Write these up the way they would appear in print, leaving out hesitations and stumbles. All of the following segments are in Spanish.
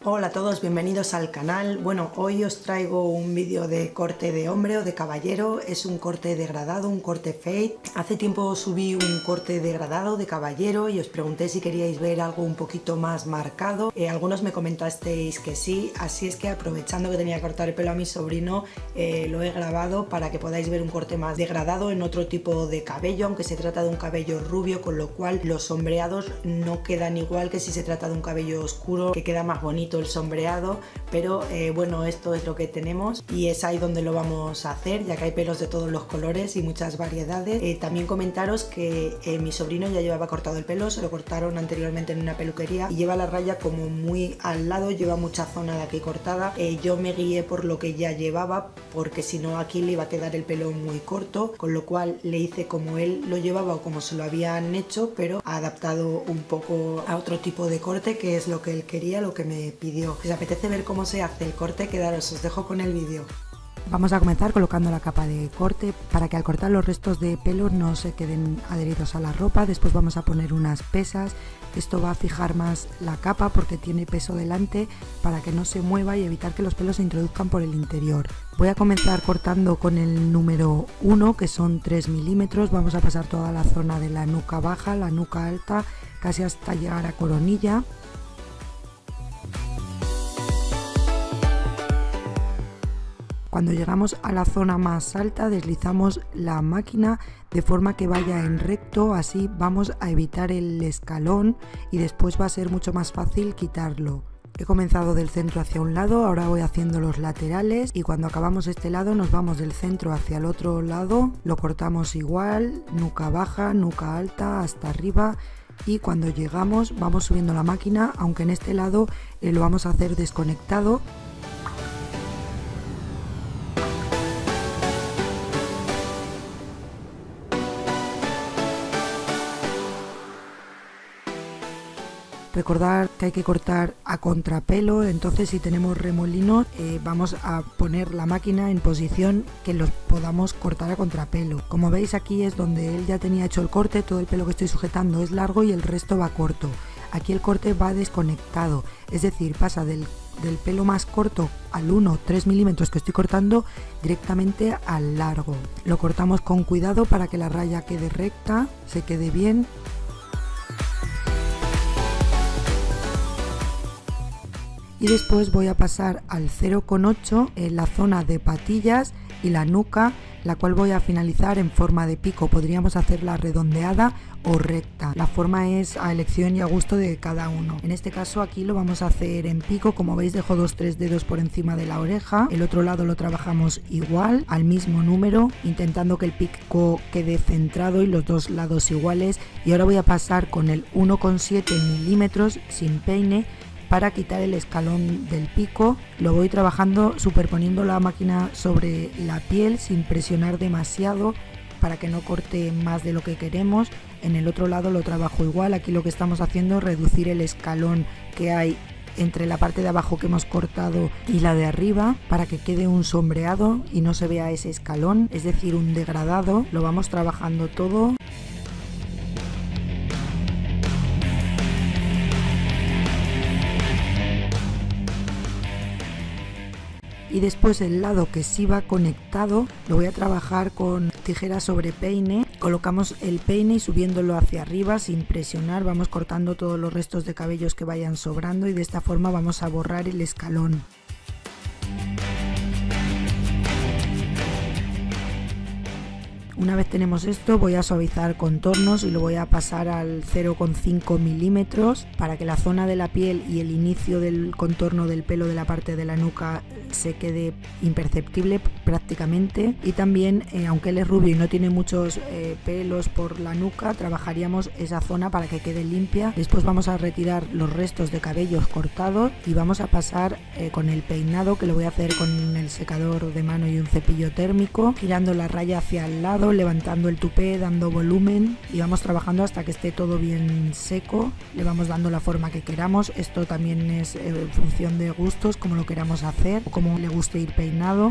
Hola a todos, bienvenidos al canal. Bueno, hoy os traigo un vídeo de corte de hombre o de caballero. Es un corte degradado, un corte fade. Hace tiempo subí un corte degradado de caballero y os pregunté si queríais ver algo un poquito más marcado. Algunos me comentasteis que sí, así es que aprovechando que tenía que cortar el pelo a mi sobrino, lo he grabado para que podáis ver un corte más degradado en otro tipo de cabello, aunque se trata de un cabello rubio, con lo cual los sombreados no quedan igual que si se trata de un cabello oscuro, que queda más bonito el sombreado, pero bueno, esto es lo que tenemos y es ahí donde lo vamos a hacer, ya que hay pelos de todos los colores y muchas variedades. También comentaros que mi sobrino ya llevaba cortado el pelo, se lo cortaron anteriormente en una peluquería y lleva la raya como muy al lado, lleva mucha zona de aquí cortada. Yo me guié por lo que ya llevaba, porque si no aquí le iba a quedar el pelo muy corto, con lo cual le hice como él lo llevaba o como se lo habían hecho, pero adaptado un poco a otro tipo de corte, que es lo que él quería, lo que me pidió. Si os apetece ver cómo se hace el corte, quedaros, os dejo con el vídeo. Vamos a comenzar colocando la capa de corte para que al cortar los restos de pelo no se queden adheridos a la ropa. Después vamos a poner unas pesas. Esto va a fijar más la capa porque tiene peso delante, para que no se mueva y evitar que los pelos se introduzcan por el interior. Voy a comenzar cortando con el número 1, que son 3 milímetros. Vamos a pasar toda la zona de la nuca baja, la nuca alta, casi hasta llegar a coronilla. Cuando llegamos a la zona más alta, deslizamos la máquina de forma que vaya en recto, así vamos a evitar el escalón y después va a ser mucho más fácil quitarlo. He comenzado del centro hacia un lado, ahora voy haciendo los laterales y cuando acabamos este lado nos vamos del centro hacia el otro lado, lo cortamos igual, nuca baja, nuca alta, hasta arriba. Y cuando llegamos vamos subiendo la máquina, aunque en este lado lo vamos a hacer desconectado. Recordar que hay que cortar a contrapelo, entonces si tenemos remolinos vamos a poner la máquina en posición que los podamos cortar a contrapelo. Como veis, aquí es donde él ya tenía hecho el corte, todo el pelo que estoy sujetando es largo y el resto va corto. Aquí el corte va desconectado, es decir, pasa del pelo más corto al 3 milímetros que estoy cortando directamente al largo. Lo cortamos con cuidado para que la raya quede recta, se quede bien. Y después voy a pasar al 0,8 en la zona de patillas y la nuca, la cual voy a finalizar en forma de pico. Podríamos hacerla redondeada o recta. La forma es a elección y a gusto de cada uno. En este caso aquí lo vamos a hacer en pico. Como veis, dejo 2-3 dedos por encima de la oreja. El otro lado lo trabajamos igual, al mismo número, intentando que el pico quede centrado y los dos lados iguales. Y ahora voy a pasar con el 1,7 milímetros sin peine para quitar el escalón del pico. Lo voy trabajando superponiendo la máquina sobre la piel sin presionar demasiado para que no corte más de lo que queremos. En el otro lado lo trabajo igual. Aquí lo que estamos haciendo es reducir el escalón que hay entre la parte de abajo que hemos cortado y la de arriba, para que quede un sombreado y no se vea ese escalón, es decir, un degradado. Lo vamos trabajando todo. Y después el lado que sí va conectado lo voy a trabajar con tijera sobre peine. Colocamos el peine y subiéndolo hacia arriba sin presionar vamos cortando todos los restos de cabellos que vayan sobrando y de esta forma vamos a borrar el escalón. Una vez tenemos esto, voy a suavizar contornos y lo voy a pasar al 0,5 milímetros para que la zona de la piel y el inicio del contorno del pelo de la parte de la nuca se quede imperceptible prácticamente. Y también, aunque él es rubio y no tiene muchos pelos por la nuca, trabajaríamos esa zona para que quede limpia. Después vamos a retirar los restos de cabellos cortados y vamos a pasar con el peinado, que lo voy a hacer con el secador de mano y un cepillo térmico, girando la raya hacia el lado, levantando el tupé, dando volumen y vamos trabajando hasta que esté todo bien seco. Le vamos dando la forma que queramos. Esto también es en función de gustos, como lo queramos hacer o como le guste ir peinado.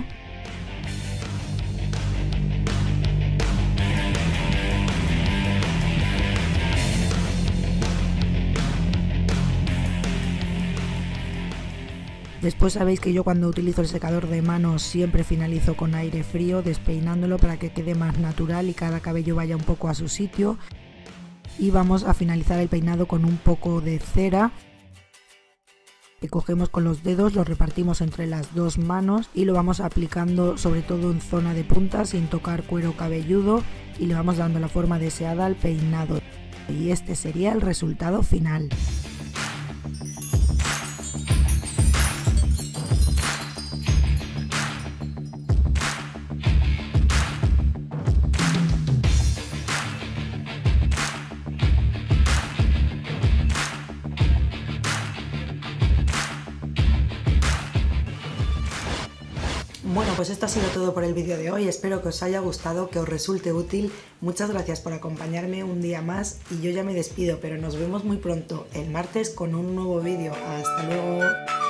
Después sabéis que yo cuando utilizo el secador de manos siempre finalizo con aire frío, despeinándolo para que quede más natural y cada cabello vaya un poco a su sitio. Y vamos a finalizar el peinado con un poco de cera que cogemos con los dedos, lo repartimos entre las dos manos y lo vamos aplicando sobre todo en zona de punta sin tocar cuero cabelludo, y le vamos dando la forma deseada al peinado. Y este sería el resultado final. Bueno, pues esto ha sido todo por el vídeo de hoy, espero que os haya gustado, que os resulte útil. Muchas gracias por acompañarme un día más y yo ya me despido, pero nos vemos muy pronto, el martes, con un nuevo vídeo. ¡Hasta luego!